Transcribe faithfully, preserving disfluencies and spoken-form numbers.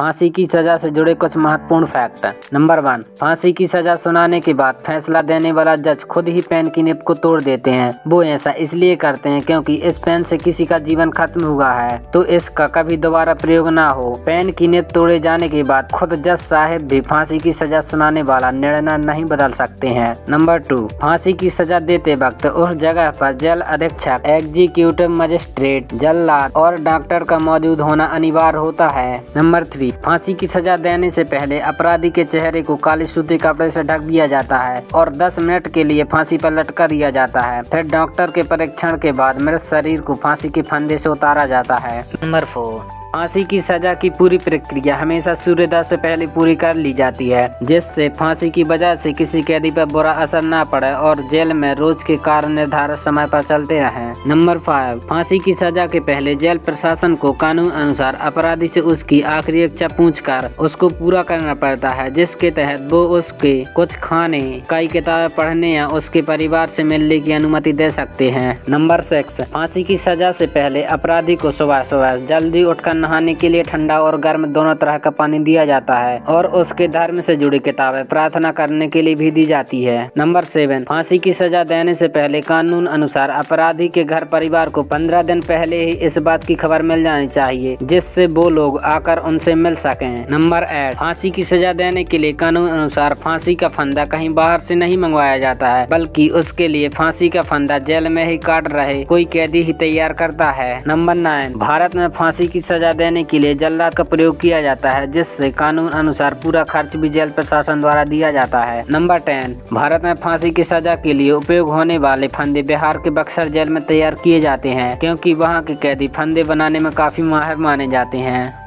फांसी की सजा से जुड़े कुछ महत्वपूर्ण फैक्ट। नंबर वन, फांसी की सजा सुनाने के बाद फैसला देने वाला जज खुद ही पेन की निब को तोड़ देते हैं। वो ऐसा इसलिए करते हैं क्योंकि इस पेन से किसी का जीवन खत्म हुआ है तो इसका कभी दोबारा प्रयोग ना हो। पेन की निब तोड़े जाने के बाद खुद जज साहिब भी फांसी की सजा सुनाने वाला निर्णय नहीं बदल सकते हैं। नंबर टू, फांसी की सजा देते वक्त उस जगह पर जेल अधीक्षक, एग्जीक्यूटिव मजिस्ट्रेट, जल्लाद और डॉक्टर का मौजूद होना अनिवार्य होता है। नंबर थ्री, फांसी की सजा देने से पहले अपराधी के चेहरे को काले सूती कपड़े से ढक दिया जाता है और दस मिनट के लिए फांसी पर लटका दिया जाता है। फिर डॉक्टर के परीक्षण के बाद मृत शरीर को फांसी के फंदे से उतारा जाता है। नंबर फोर, फांसी की सजा की पूरी प्रक्रिया हमेशा सूर्योदय से पहले पूरी कर ली जाती है जिससे फांसी की वजह से किसी कैदी पर बुरा असर न पड़े और जेल में रोज के कार्य निर्धारित समय पर चलते रहें। नंबर फाइव, फांसी की सजा के पहले जेल प्रशासन को कानून अनुसार अपराधी से उसकी आखिरी इच्छा पूछकर उसको पूरा करना पड़ता है, जिसके तहत वो उसके कुछ खाने, कई किताबें पढ़ने या उसके परिवार से मिलने की अनुमति दे सकते हैं। नंबर सिक्स, फांसी की सजा से पहले अपराधी को सुबह सुबह जल्दी उठकर नहाने के लिए ठंडा और गर्म दोनों तरह का पानी दिया जाता है और उसके धर्म से जुड़ी किताबें प्रार्थना करने के लिए भी दी जाती है। नंबर सेवन, फांसी की सजा देने से पहले कानून अनुसार अपराधी के घर परिवार को पंद्रह दिन पहले ही इस बात की खबर मिल जानी चाहिए जिससे वो लोग आकर उनसे मिल सकें। नंबर एट, फांसी की सजा देने के लिए कानून अनुसार फांसी का फंदा कहीं बाहर से नहीं मंगवाया जाता है बल्कि उसके लिए फांसी का फंदा जेल में ही काट रहे कोई कैदी ही तैयार करता है। नंबर नाइन, भारत में फांसी की सजा देने के लिए जल्लाद का प्रयोग किया जाता है जिससे कानून अनुसार पूरा खर्च भी जेल प्रशासन द्वारा दिया जाता है। नंबर टेन, भारत में फांसी की सजा के लिए उपयोग होने वाले फंदे बिहार के बक्सर जेल में तैयार किए जाते हैं क्योंकि वहां के कैदी फंदे बनाने में काफी माहिर माने जाते हैं।